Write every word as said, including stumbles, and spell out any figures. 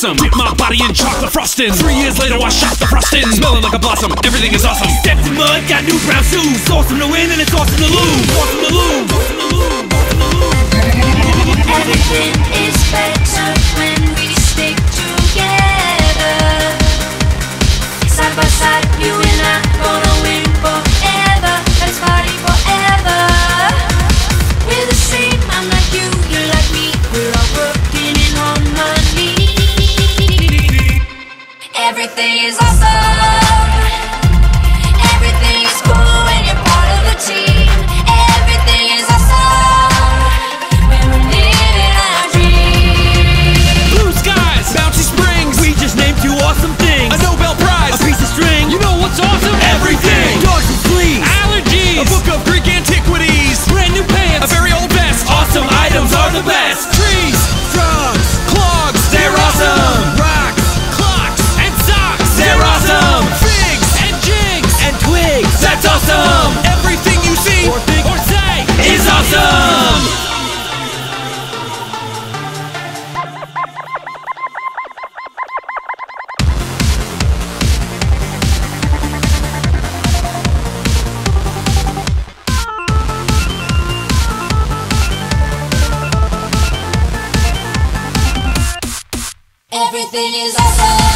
awesome. Dip my body in chocolate frosting. Three years later I shot the frosting. Smelling like a blossom, everything is awesome. Stepped in mud, got new brown shoes. Awesome to win and it's awesome to lose. Awesome to lose. Awesome to lose. Everything is better when we stick together. Side by side, you and I gonna win forever. Let's party forever. We're the same, I'm like you, you're like me. We're all working in harmony. Everything is awesome. Everything is cool when you're part of the team. Everything is awesome when we're living our dreams. Blue skies, bouncy springs. We just named two awesome things. A Nobel Prize, a piece of string. You know what's awesome? Everything. Dogs and fleas, allergies, a book of Greek antiquities, brand new pants, a very old vest. Awesome items are the best. Trees, frogs, clogs, they're awesome. Rocks, clocks, and socks, they're awesome. Figs and jigs and twigs, that's awesome. Everything you see or think or say is awesome. Everything is awesome.